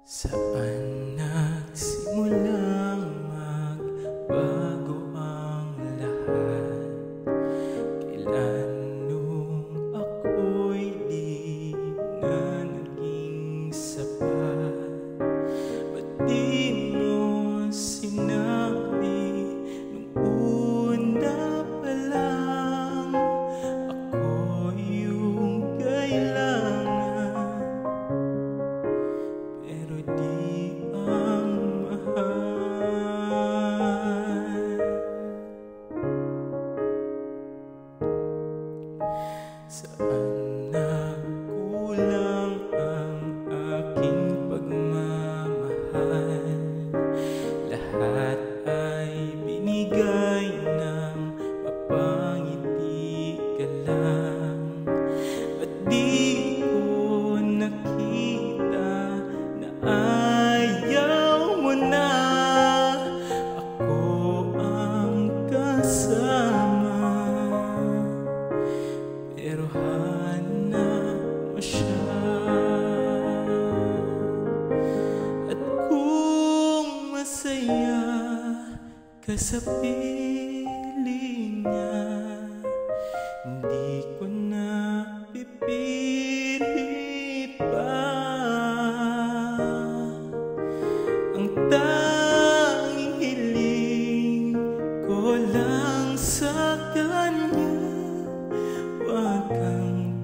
Saan nagsimulang magbago ang lahat? Kailan nung ako'y di na naging sapat? Ba't di mo sinabi nung una pa lang ako yung kailangan? Pero di ang mahal. Saan nagkulang ang aking pagmamahal? Lahat ay binigay ng mapangiti ka lang. Ba't di ko nakita na ayaw mo na ako ang kasama? Pero hanap mo siya, at kung masaya ka sa piling niya, hindi ko na pipilit pa. Ang tanging hiling ko lang sa kanya, huwag kang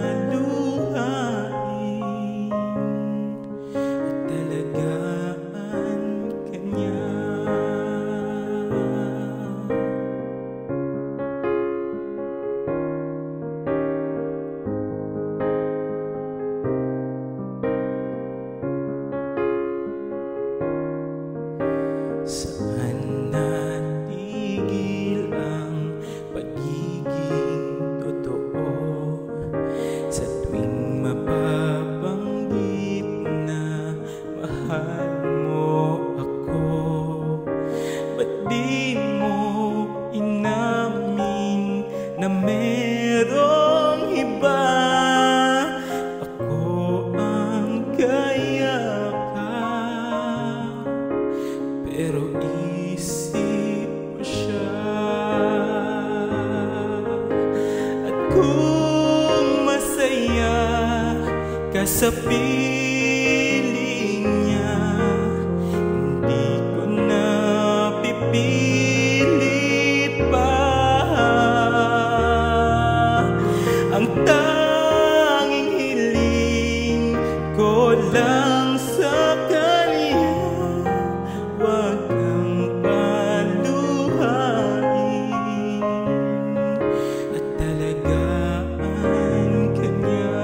paluhain at talagaan ka niya. Saan natigil ang pagiging totoo? Sa tuwing mapabanggit na mahal mo ako, ba't di mo inamin na merong iba? Ako ang kayakap, pero isip mo siya. At kung masaya ka sa piling niya, hindi ko na pipilit pa. Ang tanging hiling ko lang sa kanya, huwag kang paluhain at talagaan ka niya.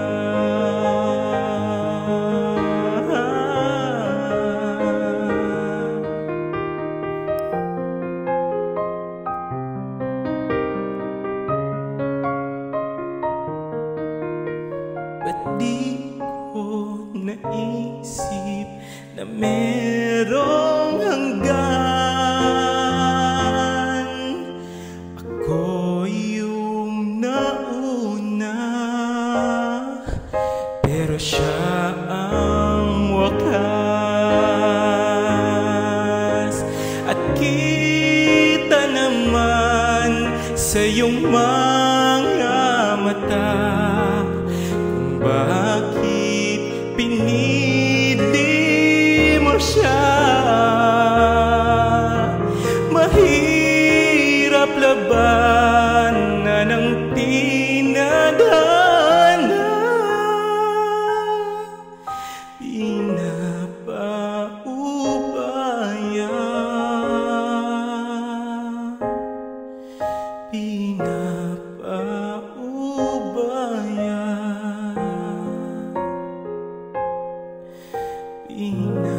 Ba't di ko naisip na merong hanggan? Ako yung nauna, pero siya ang wakas. At kita naman sa iyong mga mata kung bakit pinili mo siya. Mahirap labanan ang tinadhana, pinapaubaya, pinapa